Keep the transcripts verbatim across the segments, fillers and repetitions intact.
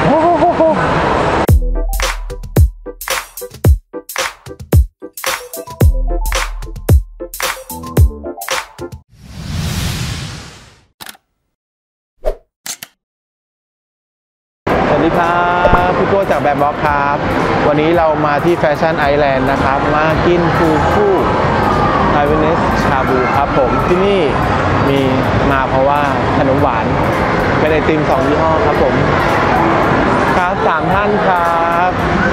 สวัสดีครับพี่โก้จากแบบบ็อกครับวันนี้เรามาที่แฟชั่นไอแลนด์นะครับมากินฟูฟูไทเวเนสชาบูครับผมที่นี่มีมาเพราะว่าขนมหวานเป็นไอติมสองยี่ห้อครับผมครับสามท่านครับ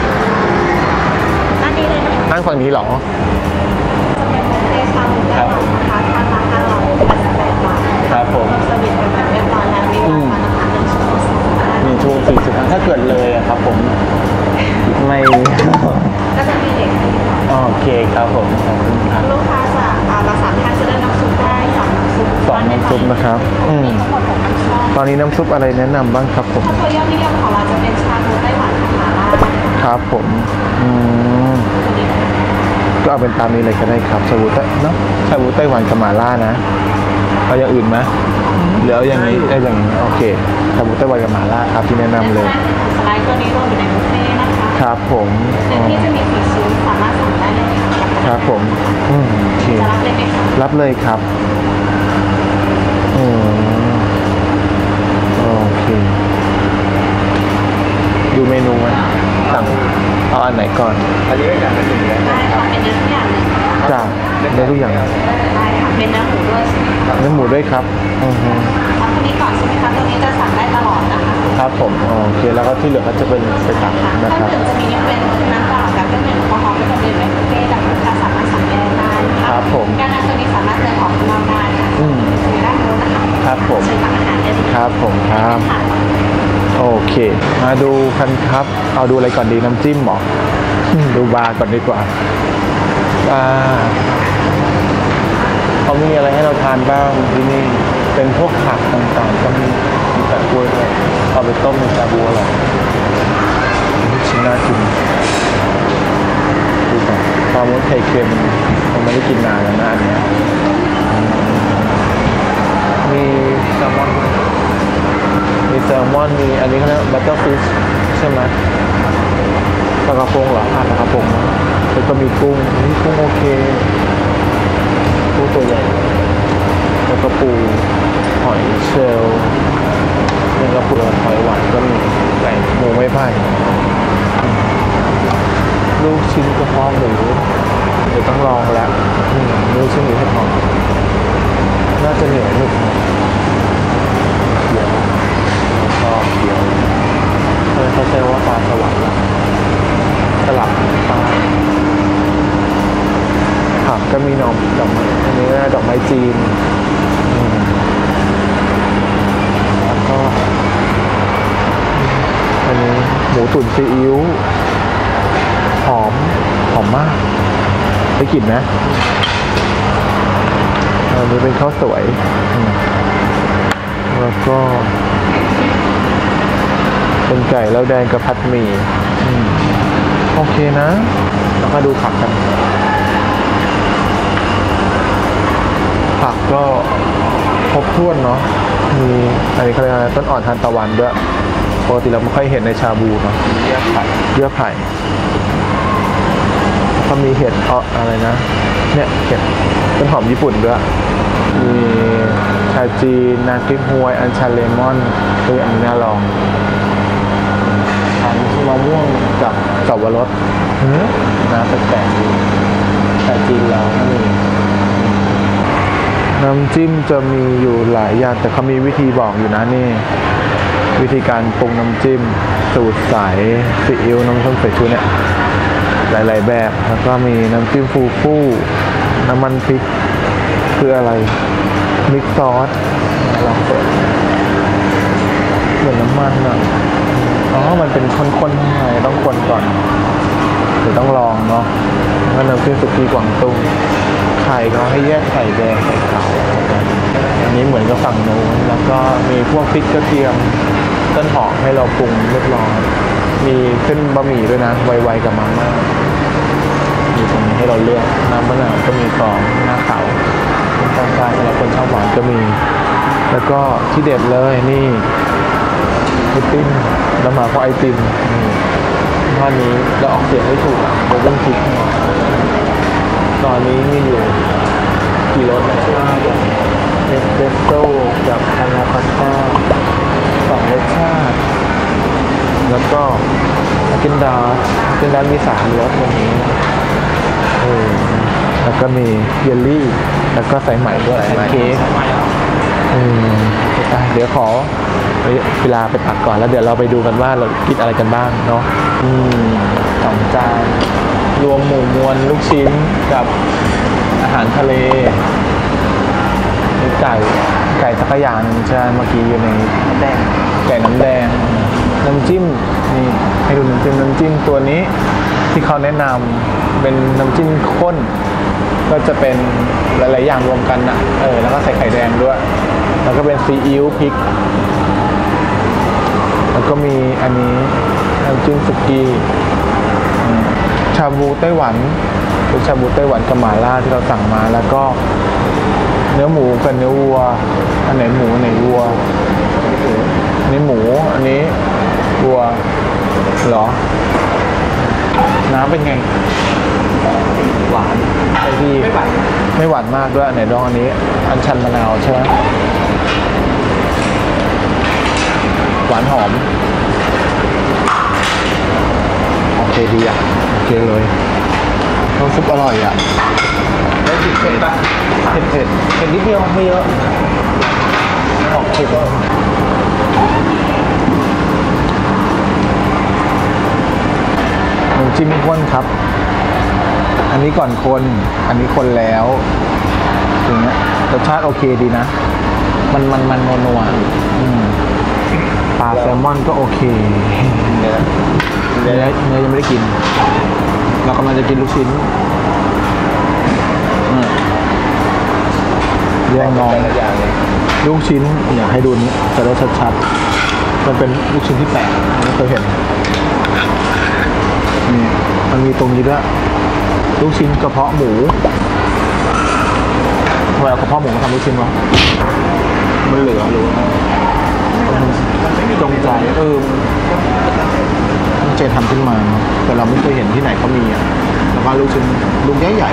ด้านนี้เลยนะนั่งฝั่งนี้หรอเป็นบุฟเฟ่ชาบูได้นะคะทานละห้าร้อยแปดสิบแปดบาทครับผมสวิตกันแบบเรียบร้อยแล้วมีราคานะคะเป็นชั่วโมงมีช่วงสี่สิบถ้าเกิดเลยครับผมไม่ก็จะมีเด็กโอเคครับผมขอบคุณครับลูกค้าจะเราสามท่านจะได้น้ำซุปได้สองน้ำซุปสองน้ำซุปนะครับอืมทั้งหมดหกน้ำซุปตอนนี้น้ำซุปอะไรแนะนำบ้างครับผมถ้าตัวยอดนิยมของเราจะเป็นชาบูไต้หวันกับมาล่าครับผมอืมก็เอาเป็นตามนี้เลยก็ได้ครับชาบูไต้เนาะชาบูไต้หวันกับมาล่านะเอาอย่างอื่นไหมหรือเอาอย่างนี้ได้อย่างนี้โอเคชาบูไต้หวันกับมาล่าครับที่แนะนำเลยสไลด์ตัวนี้รวมอยู่ในบุฟเฟ่นะคะครับผมในที่จะมีสี่ชิ้นสามารถสั่งได้เลยครับผมอืมโอเคจะรับเลยไหมคะรับเลยครับอืมโอเคดูเมนูไหมสั่งเอาอันไหนก่อนอันนี้ก็อย่างละหนึ่งได้ได้ค่ะเป็นเนื้อทุกอย่างเลยจ้าเนื้อทุกอย่างได้ค่ะเป็นเนื้อหมูด้วยใช่ไหมคะเนื้อหมูด้วยครับอือฮึเอาตัวนี้ก่อนใช่ไหมคะตัวนี้จะสั่งได้ตลอดนะคะครับผมโอเคแล้วก็ที่เหลือก็จะเป็นไปตักนะครับถ้าเกิดจะมีเป็นน้ำเปล่ากับเป็นแอลกอฮอล์ก็จะเป็นแบบบุฟเฟ่ต์แต่ลูกค้าสามารถสั่งได้ได้ครับผมการนั้นตัวนี้สามารถเดินออกข้างนอกได้ค่ะอืมอยู่ด้านโน้นนะคะครับผมเชิญตักอาหารได้เลยครับผมครับโอเคมาดูกันครับเอาดูอะไรก่อนดีน้ำจิ้มหรอดูบาร์ก่อนดีกว่าบาร์เขามีอะไรให้เราทานบ้างที่นี่เป็นพวกผักต่างๆก็มีมีแต่กล้วยด้วยเอาไปต้มในชาบูหรอชิ้นน่ากินดูก่อนปลาหมึกไข่เค็มผมไม่ได้กินนานแล้วนะอันนี้มีแซลมอนมีแซลมอนมีอันนี้เขาเรียกบัตเตอร์ฟิชใช่ไหมปลากระพงเหรออ่าปลากระพงแล้วก็มีกุ้งนี่กุ้งโอเคกุ้งตัวใหญ่แล้วก็ปูหอยเชลล์แล้วก็ปูหอยหวานก็มีไก่หมูไม่ไผ่ลูกชิ้นกระเพาะหมูเดี๋ยวต้องลองแล้วลูกชิ้นหมูให้พอน่าจะเหนียวหนึบเดี๋ยวชอบเดี๋ยวเออเขาใช้ว่าปลาสวรรค์สลับปลาผักก็มีหน่อดอกไม้อันนี้ดอกไม้จีนแล้วก็อันนี้หมูตุ๋นซีอิ๊วหอมหอมมากได้กลิ่นนะอันนี้เป็นข้าวสวยแล้วก็เป็นไก่แล้วแดงกับผัดหมี่โอเคนะแล้วก็ดูผักกันผักก็ครบถ้วนเนาะมีอันนี้เขาเรียกอะไรต้นอ่อนทานตะวันด้วยปกติเราไม่ค่อยเห็นในชาบูเนาะเยื่อไผ่เยื่อไผ่ก็มีเห็ดเอ่ออะไรนะเนี่ยเห็ดต้นหอมญี่ปุ่นด้วยมีชาจีนนาคริกฮวยอัญชันเลมอนคืออันนี้น่าลองทานมะม่วงกับสับปะรดน้ำแปลกๆดีชาจีนเราก็มีน้ำจิ้มจะมีอยู่หลายอย่างแต่เขามีวิธีบอกอยู่นะนี่วิธีการปรุงน้ำจิ้มสูตรใสซีอิ๊วน้ำส้มสายชูเนี่ยหลายๆแบบแล้วก็มีน้ำจิ้มฟูฟูน้ำมันพริกคืออะไรมิกซอสลองเปิดเหมือนน้ำมันอ่ะอ๋อมันเป็นข้นๆข้างในต้องคนก่อนเดี๋ยวต้องลองเนาะงั้นน้ำจิ้มสุกี้กวางตุ้งไข่เขาให้แยกไข่แดงไข่ขาวอันนี้เหมือนกับฝั่งนู้นแล้วก็มีพวกพริกกระเทียมต้นหอมให้เราปรุงเรียบร้อยมีเส้นบะหมี่ด้วยนะไวๆกับมาม่ามีตรงนี้ให้เราเลือกน้ำมะนาวก็มีกรองหน้าขาวกลางๆสำหรับคนชอบหวานก็มีแล้วก็ที่เด็ดเลยนี่พุดดิ้งแล้วมาเพราะไอติมท่านี้เราออกเสียงไม่ถูกโดยต้องคิดตอนนี้มีอยู่กี่รสนะเอสเปรสโซ่กับพานาคอตต้าสองรสชาติแล้วก็อากินดาอากินดามีสามรสวันนี้เออแล้วก็มีเยลลี่แล้วก็สายไหมด้วยแพนเค้กเออเดี๋ยวขอเวลาไปตักก่อนแล้วเดี๋ยวเราไปดูกันว่าเรากินอะไรกันบ้างเนาะอืมสองจานรวมหมูมวลลูกชิ้นกับอาหารทะเลมีไก่ไก่สักอย่างหนึ่งใช่เมื่อกี้อยู่ในน้ำแดงไก่น้ำแดงน้ำจิ้มนี่ให้ดูน้ำจิ้มน้ำจิ้มตัวนี้ที่เขาแนะนำเป็นน้ำจิ้มข้นก็จะเป็นหลายๆอย่างรวมกันนะเออแล้วก็ใส่ไข่แดงด้วยแล้วก็เป็นซีอิ๊วพริกแล้วก็มีอันนี้น้ำจิ้มสุกี้ชาบูไต้หวันเป็นชาบูไต้หวันกับหม่าล่าที่เราสั่งมาแล้วก็เนื้อหมูกับเนื้อวัวอันไหนหมูอันไหนวัวอันนี้หมูอันนี้วัวเหรอน้ำเป็นไงหวานไอพี่ไม่หวานไม่หวานมากด้วยไหนลองอันนี้อัญชันมะนาวใช่ไหมหวานหอมโอเคดีอ่ะโอเคเลยน้ำซุปอร่อยอ่ะได้ติดเผ็ดปะเผ็ดเผ็ดเผ็ดนิดเดียวไม่เยอะออกเผ็ดน้ำจิ้มข้นครับอันนี้ก่อนคนอันนี้คนแล้วอย่างเงี้ยรสชาติโอเคดีนะมันมันมันนัวนัวปลาแซลมอนก็โอเคเนื้อเนื้อเนื้อยังไม่ได้กินเรากำลังจะกินลูกชิ้นแย่งน้องลูกชิ้นอยากให้ดูนี้จะได้ชัดๆมันเป็นลูกชิ้นที่แปลกไม่เคยเห็นนี่มันมีตรงนี้ด้วยลูกชิ้นกระเพาะหมูทำไมเอากระเพาะหมูมาทำลูกชิ้นวะมันเหลือหรือจงใจเออตั้งใจทำขึ้นมาแต่เราไม่เคยเห็นที่ไหนเขามีอ่ะแล้วก็ลูกชิ้นลูกใหญ่ใหญ่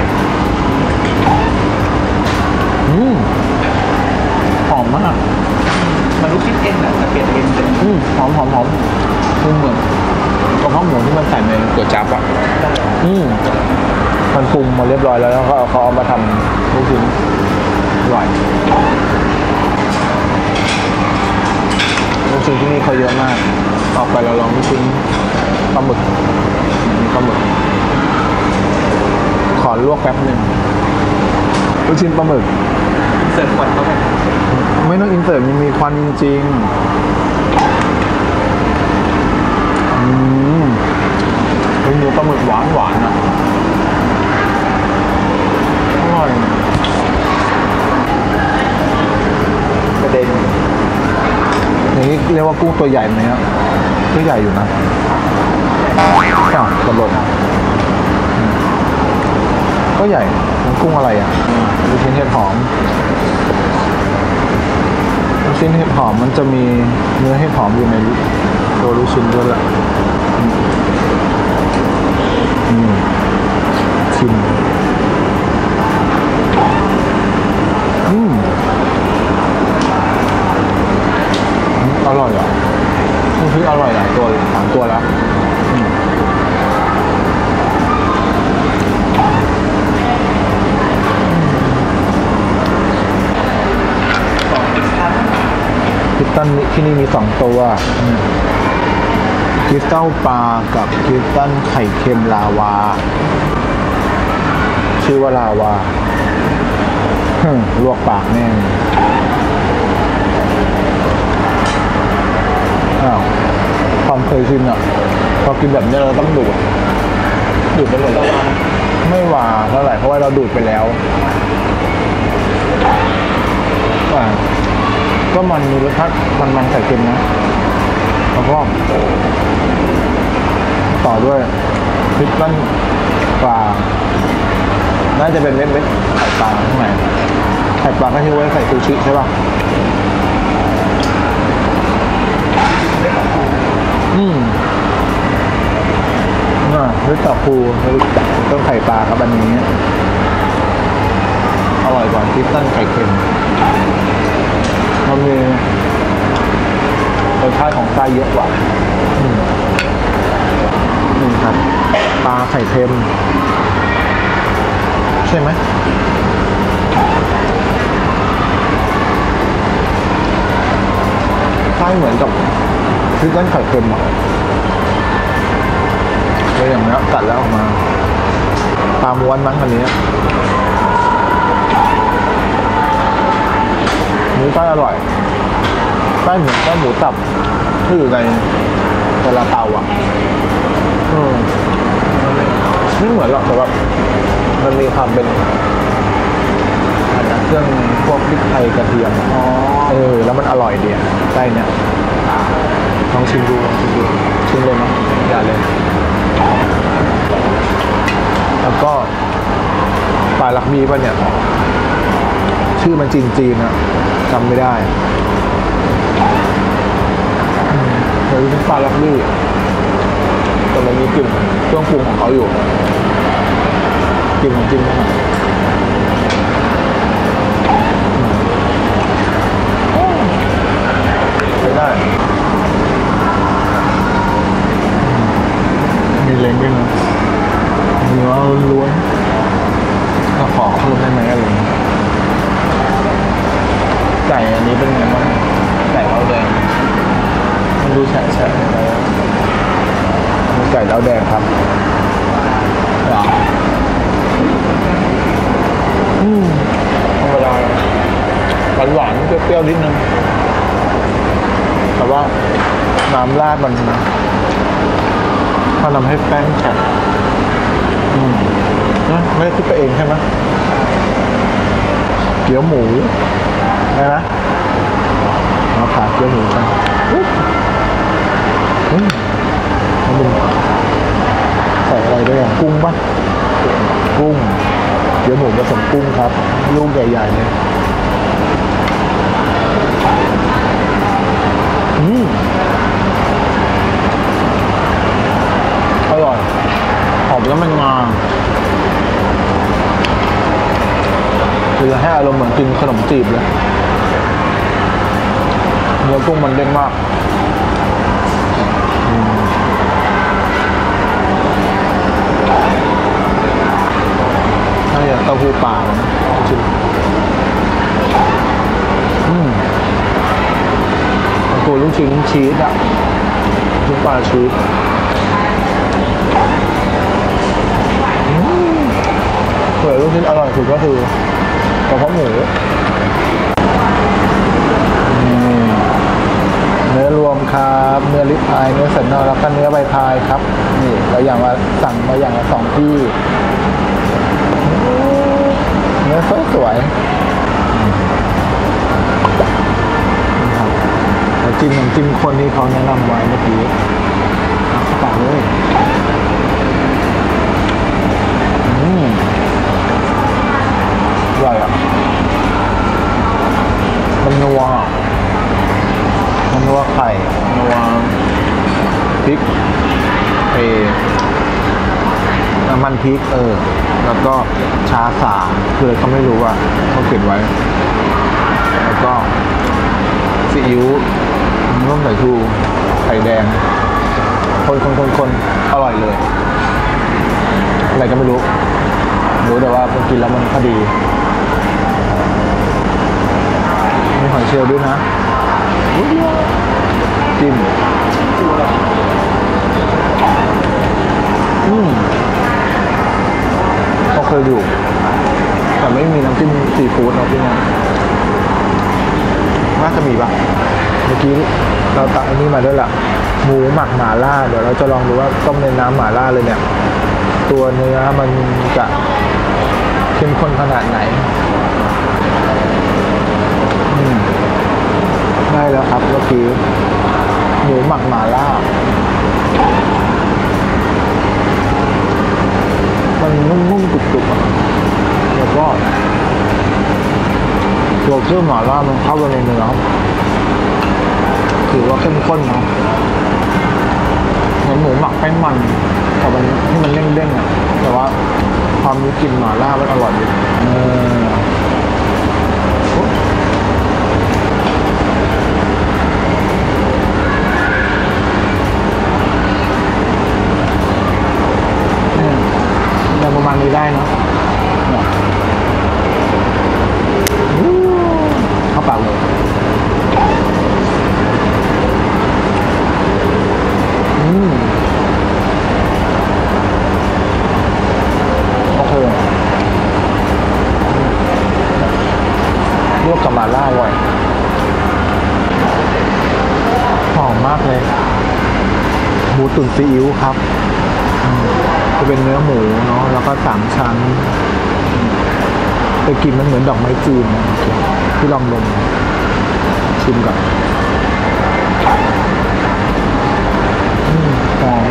อืมหอมมากมันลูกชิ้นเอ็นอะแต่เปลี่ยนเอ็นเป็นอืมหอมหอมหอมคือเหมือนกระเพาะหมูที่มันใส่ในก๋วยจั๊บอ่ะอืมมันปรุงมาเรียบร้อยแล้วแล้วก็เขาเอามาทำลูกชิ้นอร่อยลูกชิ้นที่นี่เขาเยอะมากออกไปเราลองลูกชิ้นปลาหมึกมีปลาหมึกขอลวกแป๊บหนึ่งลูกชิ้นปลาหมึกเสิร์ฟควันเขาไหมไม่ต้องอินเสิร์ตมันมีควันจริงๆอืมเป็นเนื้อปลาหมึกหวานหวานอ่ะอร่อยกระเด็นอย่างนี้เรียกว่ากุ้งตัวใหญ่ไหมครับตัวใหญ่อยู่นะอ้าวกระโดดก็ใหญ่มันกุ้งอะไรอ่ะลูกชิ้นเห็ดหอมลูกชิ้นเห็ดหอมมันจะมีเนื้อเห็ดหอมอยู่ในตัวลูกชิ้นด้วยแหละอืมชิมอืมอร่อยอ่ะลูกชิ้นอร่อยหลายตัวเลยสามตัวแล้วคริสตัลที่นี่มีสองตัวคริสตัลปลากับคริสตัลไข่เค็มลาวาชื่อว่าลาวาลวกปากแน่อ้าวความเคยชินอ่ะพอกินแบบนี้เราต้องดูดดูดไปเลยไม่หวานเท่าไหร่เพราะว่าเราดูดไปแล้วว่าก็มันมีรสชาติมันมันไข่เค็มนะแล้วก็ต่อด้วยพริกตั้นปลาน่าจะเป็นเม็ดเม็ดไข่ปลาข้างในไข่ปลาก็ที่ไว้ใส่ซูชิใช่ป่ะอืมด้วยต่อคูต้มไข่ปลาครับอันนี้อร่อยกว่าคิสตันไข่เค็มมันมีรสชาติของไส้เยอะกว่าอืมนี่ครับปลาไข่เค็มใช่ไหมไส้เหมือนกับคิสตันไข่เค็มอ่ะเลยอย่างนี้กัดแล้วออกมาปลาม้วนมั้งอันนี้หมูไส้อร่อยไส้เหมือนไส้หมูสับที่อยู่ในซาลาเปาอ่ะอืมไม่เหมือนหรอกแต่ว่ามันมีความเป็นอะไรนะเครื่องพวกพริกไทยกระเทียมอ๋อเออแล้วมันอร่อยดีไส้เนี้ยลองชิมดูลองชิมดูชิมเลยมั้ยอย่าเลยแล้วก็ปลาลักบี้ป่ะเนี่ยชื่อมันจีนๆนะจำไม่ได้เฮ้ยเป็นปลาลักบี้แต่มันมีกลิ่นเครื่องปรุงของเขาอยู่กลิ่นของจริงนะใช้ได้มีเล้งด้วยนะเนื้อล้วนก็ขอเพิ่มได้ไหมอะไรอย่างเงี้ยไก่อันนี้เป็นไงบ้างไก่เล้าแดงมันดูแฉะแฉะอะไรมีไก่เล้าแดงครับเหรออืมธรรมดาหวานหวานเปรี้ยวๆนิดนึงแต่ว่าน้ำราดมันถ้าทำให้แป้งแข็งอืมนะไม่ได้คิดไปเองใช่ไหมเกี๊ยวหมูใช่ไหมเอาขาเกี๊ยวหมูกันอืมมันใส่อะไรด้วยอ่ะกุ้งป่ะกุ้งเกี๊ยวหมูผสมกุ้งครับลูกใหญ่ๆเลยอืมอร่อยหอมแล้วมันงาคือให้อารมณ์เหมือนกินขนมจีบเลยเนื้อกุ้งมันเด้งมากน่าจะเต้าหู้ปลาชิมอืมตัวลูกชิ้นชีสอ่ะลูกปลาชีสส่วนลูกชิ้นอร่อยสุดก็คือกระเพาะหมูเนื้อรวมครับเนื้อลิปอายเนื้อสันนอกแล้วก็เนื้อใบพายครับนี่เราอย่างว่าสั่งมาอย่างละสองที่เนื้อสวยๆแล้วจิ้มน้ำจิ้มคนที่เขาแนะนำไว้เมื่อกี้เข้าปากเลยอืมอร่อยอ่ะมันนัวมันนัวไข่นัวพริกเอน้ำมันพริกเออแล้วก็ชาสาคืออะไรก็ไม่รู้อ่ะเขาเก็บไว้แล้วก็ซีอิ๊วน้ำใส่ชูไข่แดงคนคนคนคนอร่อยเลยอะไรก็ไม่รู้รู้แต่ว่ากินแล้วมันพอดีมีหอยเชลล์ด้วยนะจิ้มอืมก็เคยอยู่แต่ไม่มีน้ำจิ้มซีฟู้ดนะพี่เนี่ยน่าจะมีปะเมื่อกี้เราตักอันนี้มาด้วยล่ะหมูหมักหม่าล่าเดี๋ยวเราจะลองดูว่าต้มในน้ำหม่าล่าเลยเนี่ยตัวเนื้อมันจะเข้มข้นขนาดไหนอืมได้แล้วครับเมื่อกี้หมูหมักหม่าล่ามันนุ่มๆกรุบๆแล้วก็ตัวเครื่องหม่าล่ามันเข้าไปในเนื้อถือว่าเข้มข้นเนาะเหมือนหมูหมักแป้งมันแต่มันที่มันเด้งๆอ่ะแต่ว่าความมีกลิ่นหม่าล่ามันอร่อยดีเออประมาณนี้ได้เนาะเข้าปากเลยอืมโอเคลวกกับหม่าล่าอร่อยหอมมากเลยหมูตุ๋นซีอิ๊วครับจะเป็นเนื้อหมูเนาะแล้วก็สามชั้นแต่กลิ่นมันเหมือนดอกไม้จีนนะที่ลองดมชิมก่อนหอม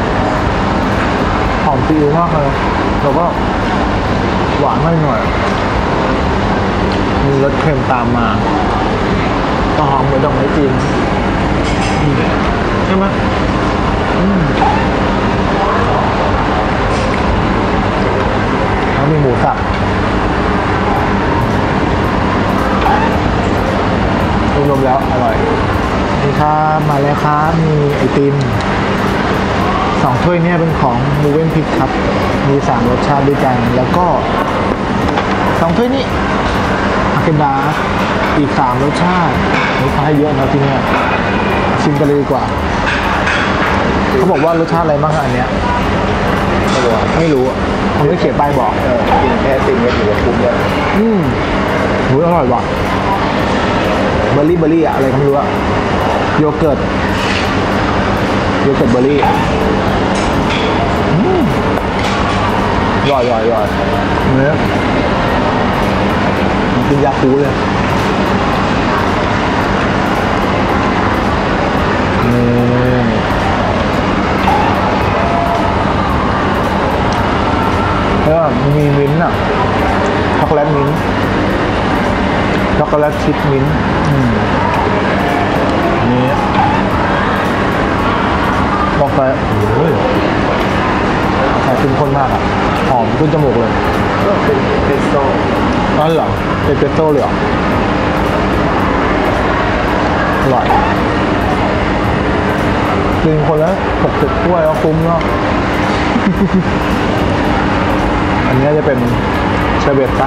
หอมซีอิ๊วมากเลยแล้วก็หวานหน่อยมีรสเค็มตามมาก็หอมเหมือนดอกไม้จีนใช่ไหมแล้วมีหมูสับรวมๆแล้วอร่อยนี่ครับมาแล้วครับมีไอติมสองถ้วยเนี่ยเป็นของมูเวนพิกครับมีสามรสชาติด้วยกันแล้วก็สองถ้วยนี้อาเกนดาอีกสามรสชาตินี่เขาให้เยอะนะที่เนี่ยชิมกันเลยดีกว่าเขาบอกว่ารสชาติอะไรบ้างอันเนี้ยไม่รู้ไม่รู้ผมไม่เขียนป้ายบอกเออกินแค่ติ่งก็ถือว่าคุ้มเลยอืมหูอร่อยว่ะเบอร์รี่เบอร์รี่อะอะไรก็ไม่รู้อะโยเกิร์ตโยเกิร์ตเบอร์รี่อืมอร่อยอร่อยอร่อยเนื้อมันกินยาคูเลยนี่แล้วมีมิ้นท์อ่ะช็อกโกแลตมิ้นท์ช็อกโกแลตชิพมิ้นท์นี่บอกไปโอ้ยใส่ขึ้นข้นมากอ่ะหอมขึ้นจมูกเลยก็เป็นเปสโต้อ๋อเหรอเป็นเปสโต้เลยเหรออร่อยกินคนละหกสิบถ้วยก็คุ้มเนาะ อันนี้จะเป็นเชอร์เบตซะ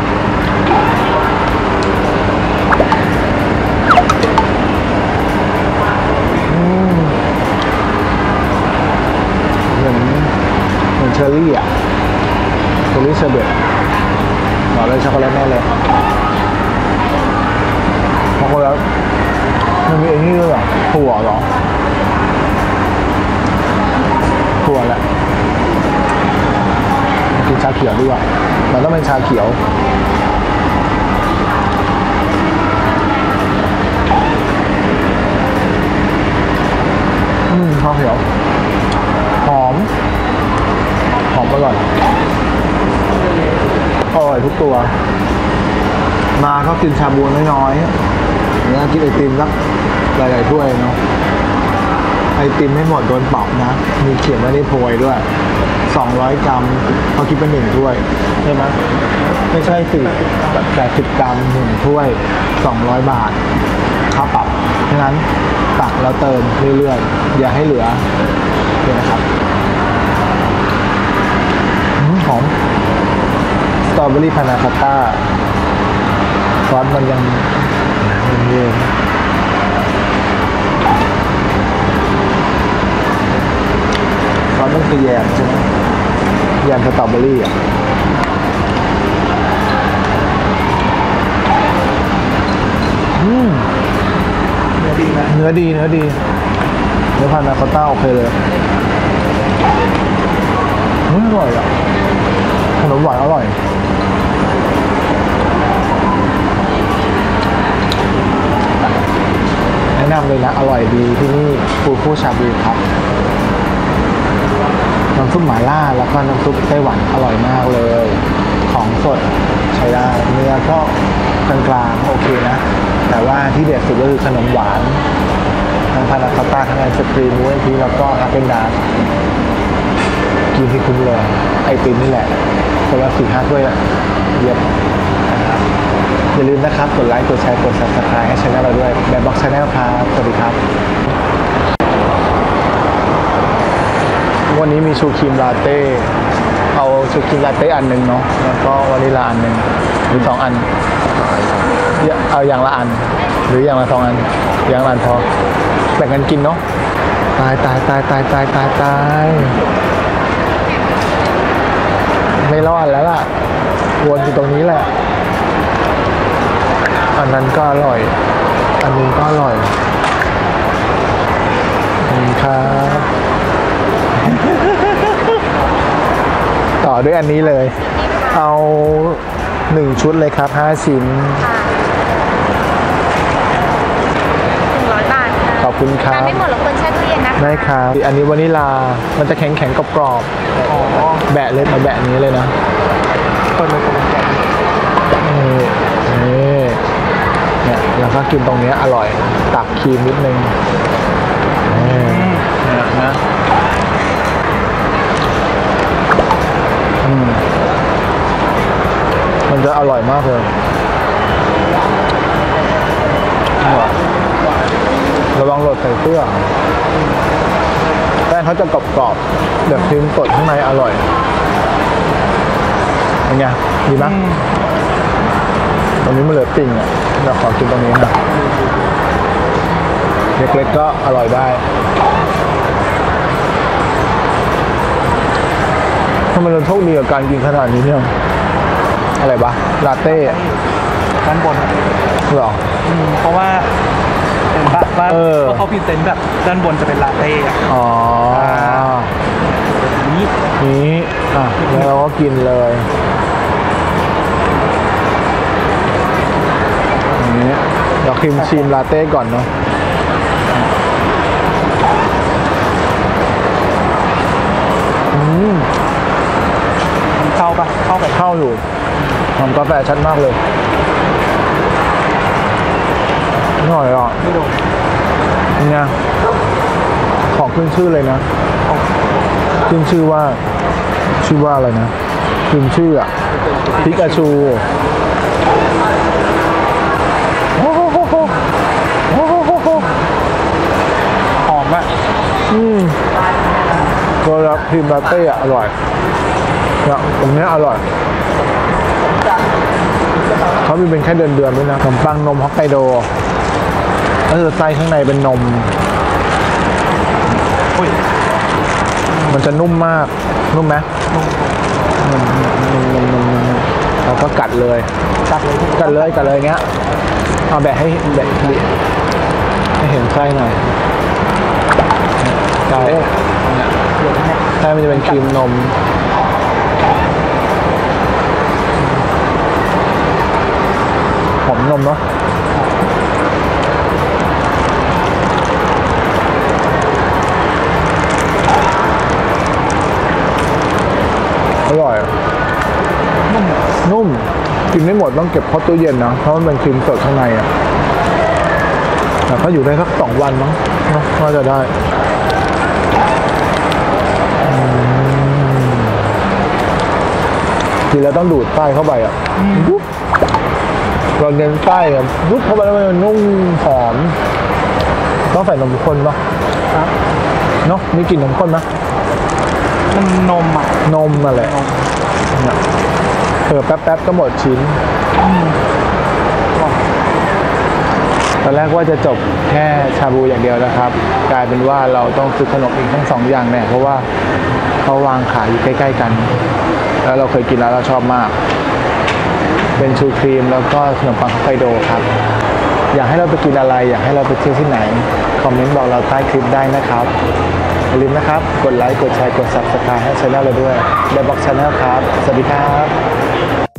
เหมือนเหมือนเชอร์รี่อ่ะเชอร์รี่เชอร์เบตหน่อเลยช็อกโกแลตแน่เลยช็อกโกแลตมันมีไอ้นี่ด้วยเหรอถั่วเหรอถั่วแหละกินชาเขียวด้วยมันต้องเป็นชาเขียวอืมชาเขียวหอมหอมอร่อยอร่อยทุกตัวมาก็กินชาบูน้อยๆเนี่ยกินไอติมสักหลายๆถ้วยเนาะไอติมไม่หมดโดนปรับนะมีเขียนไว้ในโพยด้วยสองร้อยกรัมเขาคิดเป็นหนึ่งถ้วยใช่ไหมไม่ใช่สิแบบแปดสิบกรัมหนึ่งถ้วยสองร้อยบาทค่าปรับฉะนั้นตักแล้วเติมเรื่อยๆอย่าให้เหลือเดี๋ยวนะครับหอมสตรอเบอรี่พานาคอตต้าซอสมันยังเย็นซอสมันคือแยมใช่ไหมแยมสตรอเบอรี่อ่ะอืมเนื้อดีนะเนื้อดีเนื้อดีเนื้อพานาคอตต้าโอเคเลยอืมอร่อยอ่ะขนมหวานอร่อยแนะนำเลยนะอร่อยดีที่นี่ฟูฟูชาบูครับน้ำซุปหม่าล่าแล้วก็น้ำซุปไต้หวันอร่อยมากเลยของสดใช้ได้เนื้อก็กลางๆโอเคนะแต่ว่าที่เด็ดสุดก็คือขนมหวานทั้งพานาคอตต้าทั้งไอศครีมมูสทีแล้วก็ฮาเกนดาซกินที่คุ้มเลยไอติมนี่แหละคนละสี่ห้าถ้วยอะเยี่ยมนะครับอย่าลืมนะครับกดไลค์กดแชร์กด ซับสไครบ์ ให้ช่องเราด้วยแบบบ็อกซ์ชาแนลครับสวัสดีครับวันนี้มีชูครีมลาเต้เอาชูครีมลาเต้อันหนึ่งเนาะแล้วก็วานิลลาอันหนึ่งหรือสองอันเอาอย่างละอันหรืออย่างละสองอันอย่างละอันพอแบ่งกันกินเนาะตายตายตายตายตายตายตายไม่รอดแล้วล่ะวนอยู่ตรงนี้แหละอันนั้นก็อร่อยอันนี้ก็อร่อยครับต่อด้วยอันนี้เลยเอาหนึ่งชุดเลยครับห้าชิ้นขอบคุณครับไม่หมดหรอกคนแช่ตู้เย็นนะคะได้ครับอันนี้วานิลามันจะแข็งแข็งกรอบกรอบแบะเลยมาแบะนี้เลยนะเปิดเลยเปิดเลยนี่นี่เนี่ยแล้วก็กินตรงนี้อร่อยตักครีมนิดนึงนี่นะนะอืมมันจะอร่อยมากเลยระวังหล่นใส่เสื้อแป้งเขาจะกรอบๆแบบครีมสดข้างในอร่อยเป็นไงดีไหมตรงนี้มันเหลือติ่งอ่ะเราขอกินตรงนี้นะเล็กๆก็อร่อยได้ทำไมเราโชคดีกับการกินขนาดนี้เนี่ยอะไรบ้าลาเต้ด้านบนหรอเพราะว่าเห็นปะว่าเขาพรีเซนต์แบบด้านบนจะเป็นลาเต้อ๋อนี้นี้อ่ะแล้วเราก็กินเลยนี้เราครีมชีมลาเต้ก่อนเนาะอืมเข้าปะเข้าไปเข้าอยู่หอมกาแฟชัดมากเลยหน่อยอ่ะไม่โดนนี่ไงของขึ้นชื่อเลยนะขึ้นชื่อว่าชื่อว่าอะไรนะขึ้นชื่ออ่ะพิกาชูโอ้โหโอ้โหโอ้โหโอ้โหหอมอ่ะอืมตัวรับครีมลาเต้อร่อยเนี่ยตรงนี้อร่อยเขามีเป็นแค่เดือนเดือนด้วยนะขนมปังนมฮอกไกโดก็คือไส้ข้างในเป็นนมมันจะนุ่มมากนุ่มไหมนุ่มนุ่มนุ่มนุ่มนุ่มแล้วก็กัดเลยกัดเลยกัดเลยกัดเลยเงี้ยเอาแบะให้แบะให้เห็นไส้หน่อยไส้ไส้มันจะเป็นครีมนมหอมนมเนาะอร่อยนุ่มนุ่มกินไม่หมดต้องเก็บเข้าตู้เย็นนะเพราะมันเป็นครีมสดข้างในอ่ะแต่ก็อยู่ได้สักสองวันมั้งเนาะก็จะได้กินแล้วต้องดูดไส้เข้าไปอ่ะยุบเราเน้นไส้อ่ะยุบเข้าไปแล้วมันนุ่มหอมต้องใส่นมข้นเนาะเนาะมีกลิ่นนมข้นไหมมันนมอ่ะนมมาแหละเนี่ยเผื่อแป๊บๆก็หมดชิ้นตอนแรกว่าจะจบแค่ชาบูอย่างเดียวนะครับกลายเป็นว่าเราต้องซื้อขนมอีกทั้งสองอย่างเนี่ยเพราะว่าเขาวางขายอยู่ใกล้ๆกันแล้วเราเคยกินแล้วเราชอบมากเป็นชูครีมแล้วก็ขนมปังฮอกไกโดครับอยากให้เราไปกินอะไรอยากให้เราไปเที่ยวที่ไหนคอมเมนต์บอกเราใต้คลิปได้นะครับอย่าลืมนะครับกดไลค์กดแชร์กด ซับสไครบ์ ให้ช่องเราด้วยแบบบ็อกซ์ชาแนลครับสวัสดีครับ